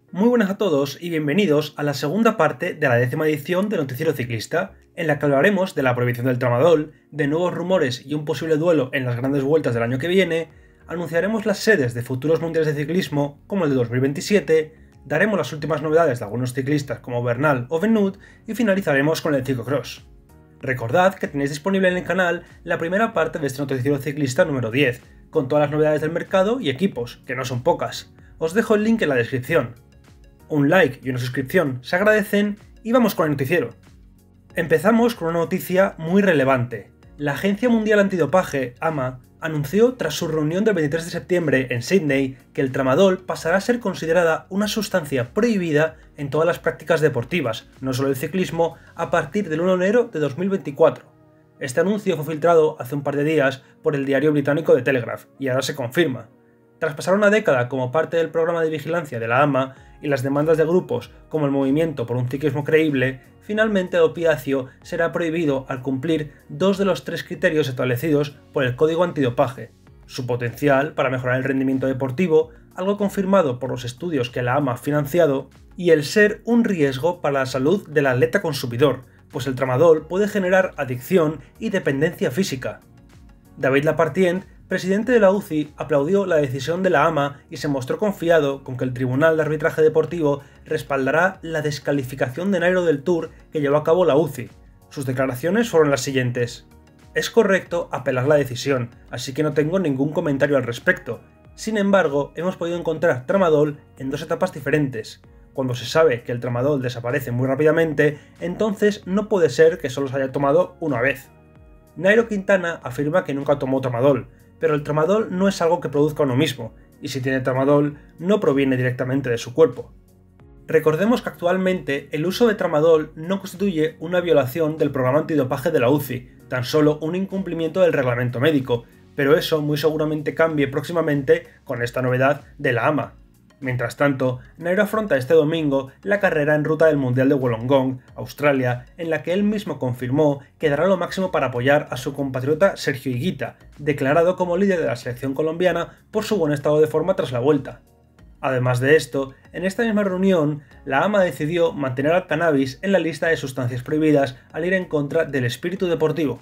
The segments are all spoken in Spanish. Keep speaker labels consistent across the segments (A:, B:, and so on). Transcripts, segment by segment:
A: Muy buenas a todos y bienvenidos a la segunda parte de la 10ª edición de Noticiero Ciclista, en la que hablaremos de la prohibición del tramadol, de nuevos rumores y un posible duelo en las grandes vueltas del año que viene, anunciaremos las sedes de futuros mundiales de ciclismo, como el de 2027, daremos las últimas novedades de algunos ciclistas como Bernal o Benoot y finalizaremos con el ciclocross. Recordad que tenéis disponible en el canal la primera parte de este Noticiero Ciclista número 10, con todas las novedades del mercado y equipos, que no son pocas. Os dejo el link en la descripción. Un like y una suscripción se agradecen y vamos con el noticiero. Empezamos con una noticia muy relevante. La Agencia Mundial Antidopaje, AMA, anunció tras su reunión del 23 de septiembre en Sydney que el tramadol pasará a ser considerada una sustancia prohibida en todas las prácticas deportivas, no solo el ciclismo, a partir del 1 de enero de 2024. Este anuncio fue filtrado hace un par de días por el diario británico The Telegraph y ahora se confirma. Tras pasar una década como parte del programa de vigilancia de la AMA y las demandas de grupos como el Movimiento por un Ciclismo Creíble, finalmente el opiáceo será prohibido al cumplir dos de los tres criterios establecidos por el Código Antidopaje: su potencial para mejorar el rendimiento deportivo, algo confirmado por los estudios que la AMA ha financiado, y el ser un riesgo para la salud del atleta consumidor, pues el tramadol puede generar adicción y dependencia física. David Lapartient, presidente de la UCI, aplaudió la decisión de la AMA y se mostró confiado con que el Tribunal de Arbitraje Deportivo respaldará la descalificación de Nairo del Tour que llevó a cabo la UCI. Sus declaraciones fueron las siguientes: es correcto apelar la decisión, así que no tengo ningún comentario al respecto. Sin embargo, hemos podido encontrar tramadol en dos etapas diferentes. Cuando se sabe que el tramadol desaparece muy rápidamente, entonces no puede ser que solo se haya tomado una vez. Nairo Quintana afirma que nunca tomó tramadol, pero el tramadol no es algo que produzca uno mismo, y si tiene tramadol no proviene directamente de su cuerpo. Recordemos que actualmente el uso de tramadol no constituye una violación del programa antidopaje de la UCI, tan solo un incumplimiento del reglamento médico, pero eso muy seguramente cambie próximamente con esta novedad de la AMA. Mientras tanto, Nairo afronta este domingo la carrera en ruta del Mundial de Wollongong, Australia, en la que él mismo confirmó que dará lo máximo para apoyar a su compatriota Sergio Higuita, declarado como líder de la selección colombiana por su buen estado de forma tras la vuelta. Además de esto, en esta misma reunión, la AMA decidió mantener al cannabis en la lista de sustancias prohibidas al ir en contra del espíritu deportivo.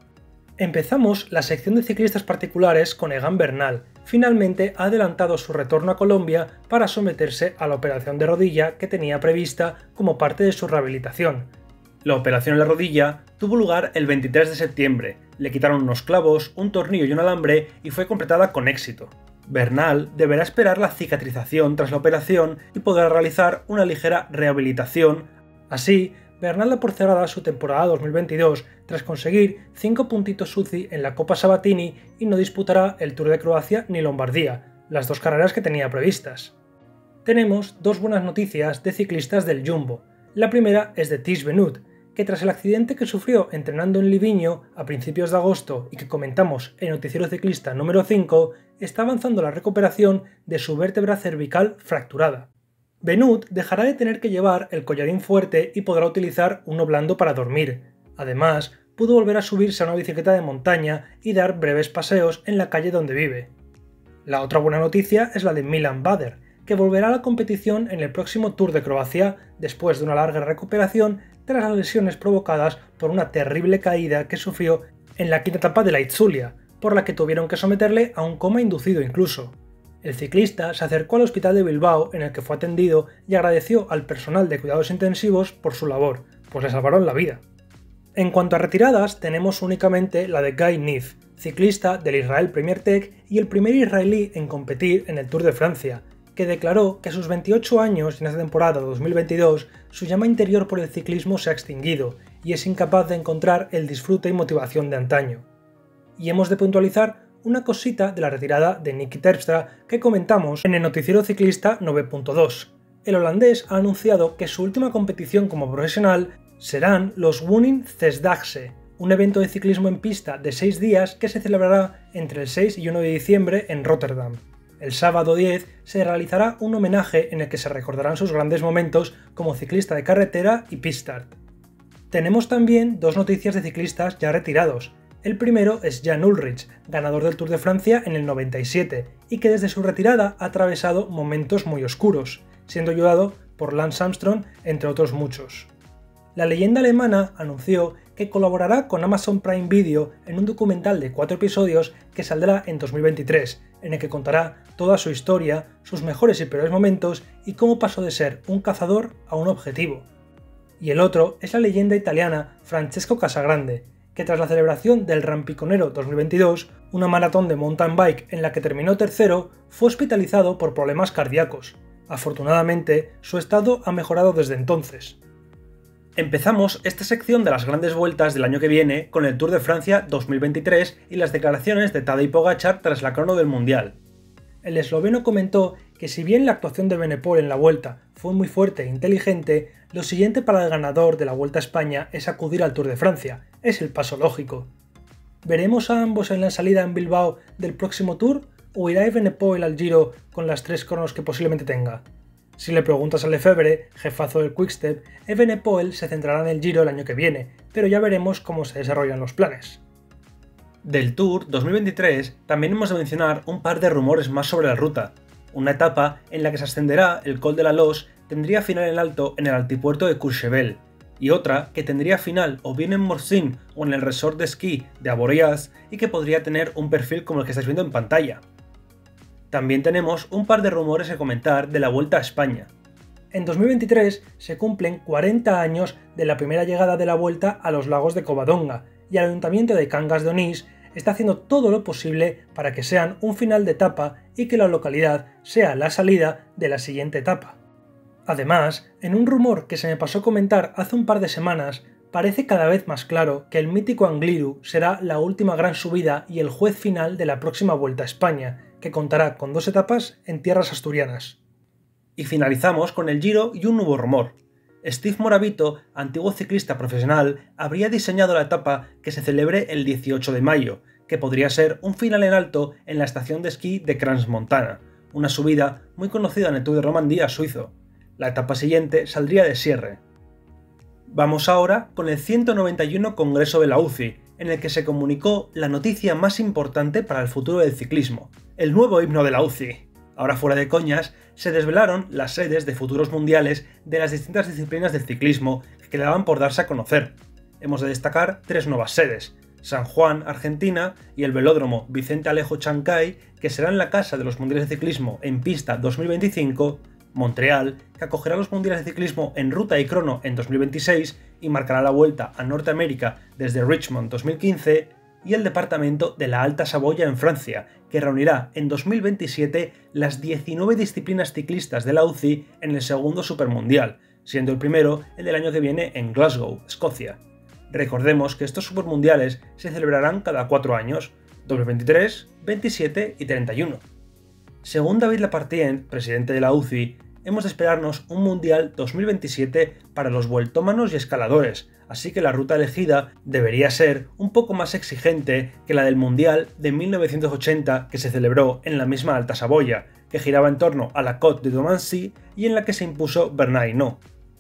A: Empezamos la sección de ciclistas particulares con Egan Bernal. Finalmente ha adelantado su retorno a Colombia para someterse a la operación de rodilla que tenía prevista como parte de su rehabilitación. La operación en la rodilla tuvo lugar el 23 de septiembre, le quitaron unos clavos, un tornillo y un alambre y fue completada con éxito. Bernal deberá esperar la cicatrización tras la operación y podrá realizar una ligera rehabilitación. Así, Bernal da por cerrada su temporada 2022 tras conseguir 5 puntitos UCI en la Copa Sabatini y no disputará el Tour de Croacia ni Lombardía, las dos carreras que tenía previstas. Tenemos dos buenas noticias de ciclistas del Jumbo. La primera es de Tiesj Benoot, que tras el accidente que sufrió entrenando en Livigno a principios de agosto y que comentamos en Noticiero Ciclista número 5, está avanzando la recuperación de su vértebra cervical fracturada. Benoot dejará de tener que llevar el collarín fuerte y podrá utilizar uno blando para dormir. Además, pudo volver a subirse a una bicicleta de montaña y dar breves paseos en la calle donde vive. La otra buena noticia es la de Milan Bader, que volverá a la competición en el próximo Tour de Croacia después de una larga recuperación tras las lesiones provocadas por una terrible caída que sufrió en la quinta etapa de la Itzulia, por la que tuvieron que someterle a un coma inducido incluso. El ciclista se acercó al hospital de Bilbao en el que fue atendido y agradeció al personal de cuidados intensivos por su labor, pues le salvaron la vida. En cuanto a retiradas, tenemos únicamente la de Guy Neef, ciclista del Israel Premier Tech y el primer israelí en competir en el Tour de Francia, que declaró que a sus 28 años en esta temporada 2022 su llama interior por el ciclismo se ha extinguido y es incapaz de encontrar el disfrute y motivación de antaño. Y hemos de puntualizar una cosita de la retirada de Nicky Terpstra que comentamos en el Noticiero Ciclista 9.2. El holandés ha anunciado que su última competición como profesional serán los Wonin Zesdaagse, un evento de ciclismo en pista de 6 días que se celebrará entre el 6 y 1 de diciembre en Rotterdam. El sábado 10 se realizará un homenaje en el que se recordarán sus grandes momentos como ciclista de carretera y pit start. Tenemos también dos noticias de ciclistas ya retirados. El primero es Jan Ullrich, ganador del Tour de Francia en el 97, y que desde su retirada ha atravesado momentos muy oscuros. siendo ayudado por Lance Armstrong, entre otros muchos. La leyenda alemana anunció que colaborará con Amazon Prime Video en un documental de 4 episodios que saldrá en 2023, en el que contará toda su historia, sus mejores y peores momentos y cómo pasó de ser un cazador a un objetivo. Y el otro es la leyenda italiana Francesco Casagrande, que tras la celebración del Rampiconero 2022, una maratón de mountain bike en la que terminó tercero, fue hospitalizado por problemas cardíacos. Afortunadamente, su estado ha mejorado desde entonces. Empezamos esta sección de las grandes vueltas del año que viene con el Tour de Francia 2023 y las declaraciones de Tadej Pogačar tras la crono del Mundial. El esloveno comentó que si bien la actuación de Benepol en la Vuelta fue muy fuerte e inteligente, lo siguiente para el ganador de la Vuelta a España es acudir al Tour de Francia, es el paso lógico. ¿Veremos a ambos en la salida en Bilbao del próximo Tour o irá Benepol al Giro con las 3 cronos que posiblemente tenga? Si le preguntas a Lefebvre, jefazo del Quickstep, Evenepoel se centrará en el Giro el año que viene, pero ya veremos cómo se desarrollan los planes. Del Tour 2023 también hemos de mencionar un par de rumores más sobre la ruta. Una etapa en la que se ascenderá el Col de la Loze tendría final en alto en el altipuerto de Courchevel, y otra que tendría final o bien en Morsin o en el resort de esquí de Avoriaz y que podría tener un perfil como el que estáis viendo en pantalla. También tenemos un par de rumores que comentar de la Vuelta a España. En 2023 se cumplen 40 años de la primera llegada de la Vuelta a los lagos de Covadonga y el Ayuntamiento de Cangas de Onís está haciendo todo lo posible para que sean un final de etapa y que la localidad sea la salida de la siguiente etapa. Además, en un rumor que se me pasó comentar hace un par de semanas, parece cada vez más claro que el mítico Angliru será la última gran subida y el juez final de la próxima Vuelta a España, que contará con 2 etapas en tierras asturianas. Y finalizamos con el Giro y un nuevo rumor. Steve Moravito, antiguo ciclista profesional, habría diseñado la etapa que se celebre el 18 de mayo, que podría ser un final en alto en la estación de esquí de Crans-Montana, una subida muy conocida en el Tour de Romandía suizo. La etapa siguiente saldría de Sierre. Vamos ahora con el 191 Congreso de la UCI, en el que se comunicó la noticia más importante para el futuro del ciclismo, el nuevo himno de la UCI. Ahora fuera de coñas, se desvelaron las sedes de futuros mundiales de las distintas disciplinas del ciclismo que quedaban por darse a conocer. Hemos de destacar 3 nuevas sedes: San Juan, Argentina, y el velódromo Vicente Alejo Chancay, que serán la casa de los mundiales de ciclismo en pista 2025, Montreal, que acogerá los mundiales de ciclismo en ruta y crono en 2026 y marcará la vuelta a Norteamérica desde Richmond 2015, y el departamento de la Alta Saboya en Francia, que reunirá en 2027 las 19 disciplinas ciclistas de la UCI en el segundo Supermundial, siendo el primero el del año que viene en Glasgow, Escocia. Recordemos que estos Supermundiales se celebrarán cada 4 años, 2023, 27 y 31. Según David Lapartien, presidente de la UCI, hemos de esperarnos un Mundial 2027 para los vueltómanos y escaladores, así que la ruta elegida debería ser un poco más exigente que la del Mundial de 1980 que se celebró en la misma Alta Saboya, que giraba en torno a la Côte de Domancy y en la que se impuso Bernard Hinault.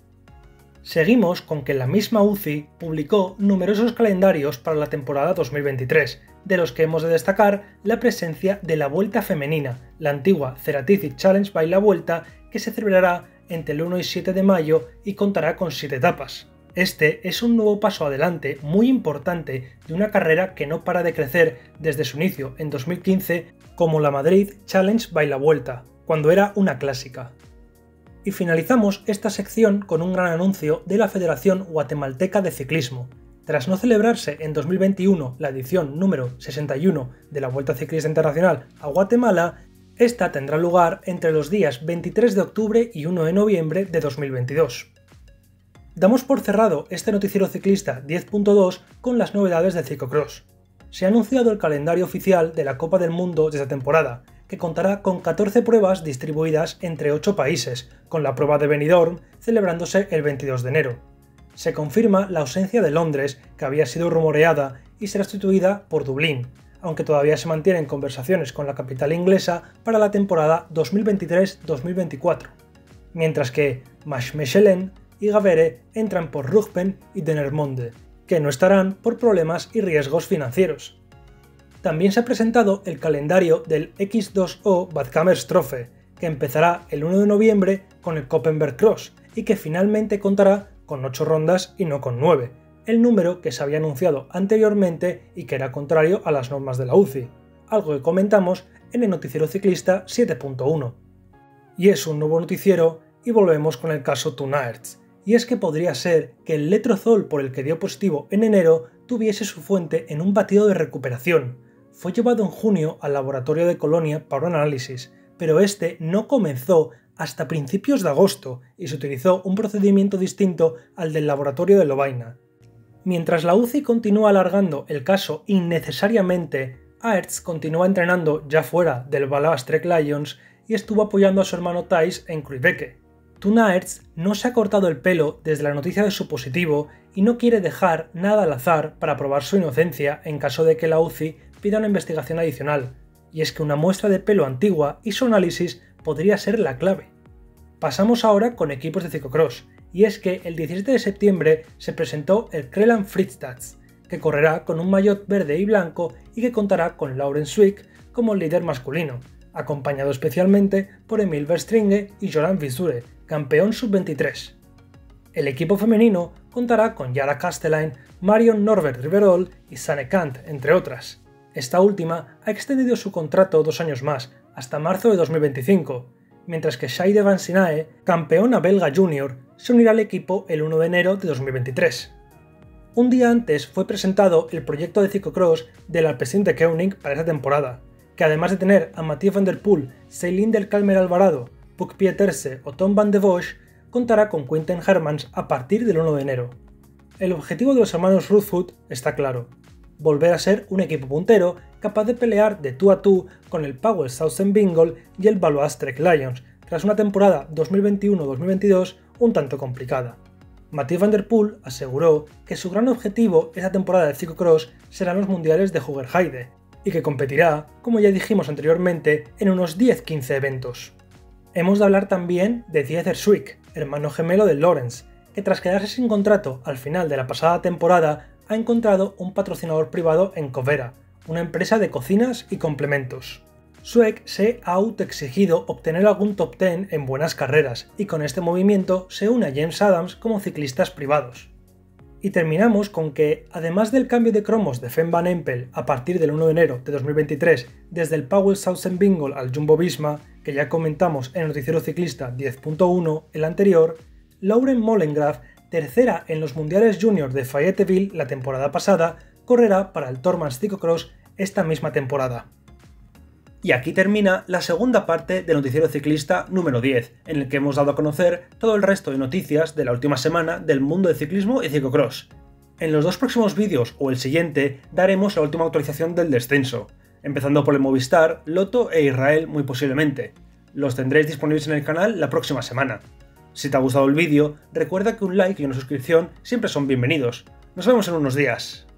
A: Seguimos con que la misma UCI publicó numerosos calendarios para la temporada 2023, de los que hemos de destacar la presencia de la Vuelta Femenina, la antigua Ceratici Challenge by La Vuelta, que se celebrará entre el 1 y 7 de mayo y contará con 7 etapas. Este es un nuevo paso adelante muy importante de una carrera que no para de crecer desde su inicio en 2015 como la Madrid Challenge by La Vuelta, cuando era una clásica. Y finalizamos esta sección con un gran anuncio de la Federación Guatemalteca de Ciclismo. Tras no celebrarse en 2021 la edición número 61 de la Vuelta Ciclista Internacional a Guatemala, esta tendrá lugar entre los días 23 de octubre y 1 de noviembre de 2022. Damos por cerrado este noticiero ciclista 10.2 con las novedades del ciclocross. Se ha anunciado el calendario oficial de la Copa del Mundo de esta temporada, que contará con 14 pruebas distribuidas entre 8 países, con la prueba de Benidorm celebrándose el 22 de enero. Se confirma la ausencia de Londres, que había sido rumoreada, y será sustituida por Dublín, aunque todavía se mantienen conversaciones con la capital inglesa para la temporada 2023-2024, mientras que Machmechelen y Gavere entran por Rugpen y Dennermonde, que no estarán por problemas y riesgos financieros. También se ha presentado el calendario del X2O Badkamers Trophy, que empezará el 1 de noviembre con el Koppenberg Cross y que finalmente contará con 8 rondas y no con 9, el número que se había anunciado anteriormente y que era contrario a las normas de la UCI, algo que comentamos en el noticiero ciclista 7.1. Y es un nuevo noticiero y volvemos con el caso Toon Aerts, y es que podría ser que el letrozol por el que dio positivo en enero tuviese su fuente en un batido de recuperación. Fue llevado en junio al laboratorio de Colonia para un análisis, pero este no comenzó hasta principios de agosto y se utilizó un procedimiento distinto al del laboratorio de Lovaina. Mientras la UCI continúa alargando el caso innecesariamente, Aerts continúa entrenando ya fuera del Baloise Trek Lions y estuvo apoyando a su hermano Thijs en Kruijbeke. Toon Aerts no se ha cortado el pelo desde la noticia de su positivo y no quiere dejar nada al azar para probar su inocencia en caso de que la UCI pida una investigación adicional, y es que una muestra de pelo antigua y su análisis podría ser la clave. Pasamos ahora con equipos de ciclocross, y es que el 17 de septiembre se presentó el Krelan Fridstads, que correrá con un maillot verde y blanco y que contará con Laurens Zwick como líder masculino, acompañado especialmente por Emil Verstringe y Joran Visure, campeón sub-23. El equipo femenino contará con Yara Kastelein, Marion Norbert Riverol y Sanne Cant, entre otras. Esta última ha extendido su contrato 2 años más, hasta marzo de 2025, mientras que Scheide van Sinae, campeona belga junior, se unirá al equipo el 1 de enero de 2023. Un día antes fue presentado el proyecto de ciclocross del Alpecin de Koning para esta temporada, que además de tener a Mathieu van der Poel, Ceylin del Calmer Alvarado, Puk Pieterse o Tom van de Bosch, contará con Quinten Hermans a partir del 1 de enero. El objetivo de los hermanos Rutherford está claro: volver a ser un equipo puntero capaz de pelear de tú a tú con el Powell Southern Bingle y el Baloise Trek Lions, tras una temporada 2021-2022 un tanto complicada. Mathieu van der Poel aseguró que su gran objetivo esta temporada de ciclocross serán los mundiales de Hoogerheide, y que competirá, como ya dijimos anteriormente, en unos 10-15 eventos. Hemos de hablar también de Dieter Zwick, hermano gemelo de Laurens, que tras quedarse sin contrato al final de la pasada temporada ha encontrado un patrocinador privado en Covera, una empresa de cocinas y complementos. Zwick se ha autoexigido obtener algún top 10 en buenas carreras y con este movimiento se une a James Adams como ciclistas privados. Y terminamos con que, además del cambio de cromos de Fem Van Empel a partir del 1 de enero de 2023 desde el Powell Southern Bingle al Jumbo Visma, que ya comentamos en el noticiero ciclista 10.1, el anterior, Lauren Molengraaf, tercera en los mundiales junior de Fayetteville la temporada pasada, correrá para el Tormans Ciclocross esta misma temporada. Y aquí termina la segunda parte del noticiero ciclista número 10, en el que hemos dado a conocer todo el resto de noticias de la última semana del mundo del ciclismo y ciclocross. En los 2 próximos vídeos o el siguiente daremos la última actualización del descenso, empezando por el Movistar, Lotto e Israel muy posiblemente. Los tendréis disponibles en el canal la próxima semana. Si te ha gustado el vídeo, recuerda que un like y una suscripción siempre son bienvenidos. Nos vemos en unos días.